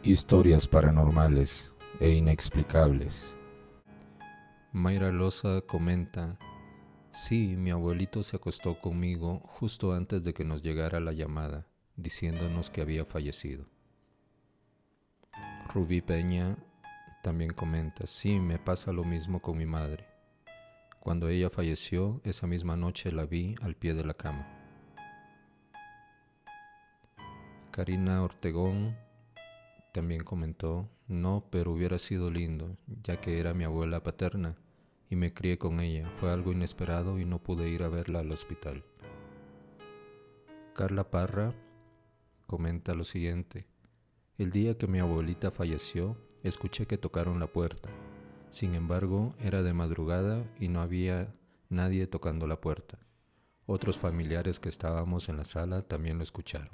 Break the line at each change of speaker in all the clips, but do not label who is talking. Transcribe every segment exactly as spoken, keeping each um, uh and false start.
Historias paranormales e inexplicables.
Mayra Loza comenta: sí, mi abuelito se acostó conmigo justo antes de que nos llegara la llamada, diciéndonos que había fallecido. Rubí Peña también comenta: sí, me pasa lo mismo con mi madre. Cuando ella falleció, esa misma noche la vi al pie de la cama. Karina Ortegón también comentó: no, pero hubiera sido lindo, ya que era mi abuela paterna y me crié con ella. Fue algo inesperado y no pude ir a verla al hospital. Carla Parra comenta lo siguiente: el día que mi abuelita falleció, escuché que tocaron la puerta. Sin embargo, era de madrugada y no había nadie tocando la puerta. Otros familiares que estábamos en la sala también lo escucharon.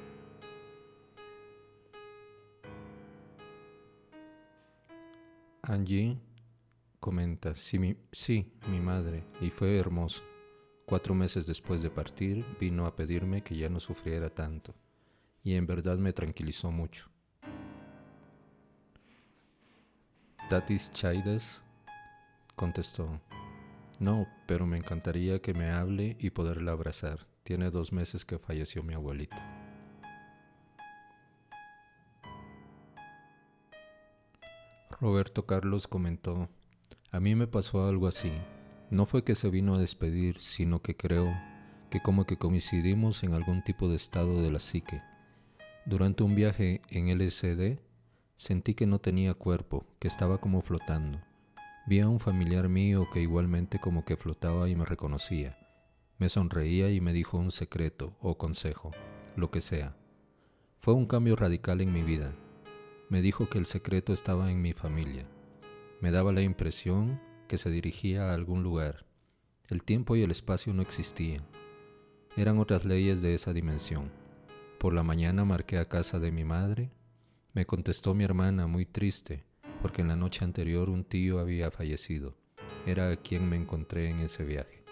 Angie comenta: sí mi, sí, mi madre, y fue hermoso. Cuatro meses después de partir, vino a pedirme que ya no sufriera tanto, y en verdad me tranquilizó mucho. Tatis Chaides contestó: no, pero me encantaría que me hable y poderla abrazar. Tiene dos meses que falleció mi abuelita. Roberto Carlos comentó: a mí me pasó algo así. No fue que se vino a despedir, sino que creo que como que coincidimos en algún tipo de estado de la psique. Durante un viaje en L S D, sentí que no tenía cuerpo, que estaba como flotando. Vi a un familiar mío que igualmente como que flotaba y me reconocía. Me sonreía y me dijo un secreto o consejo, lo que sea. Fue un cambio radical en mi vida. Me dijo que el secreto estaba en mi familia. Me daba la impresión que se dirigía a algún lugar. El tiempo y el espacio no existían. Eran otras leyes de esa dimensión. Por la mañana marqué a casa de mi madre. Me contestó mi hermana muy triste, porque en la noche anterior un tío había fallecido. Era a quien me encontré en ese viaje.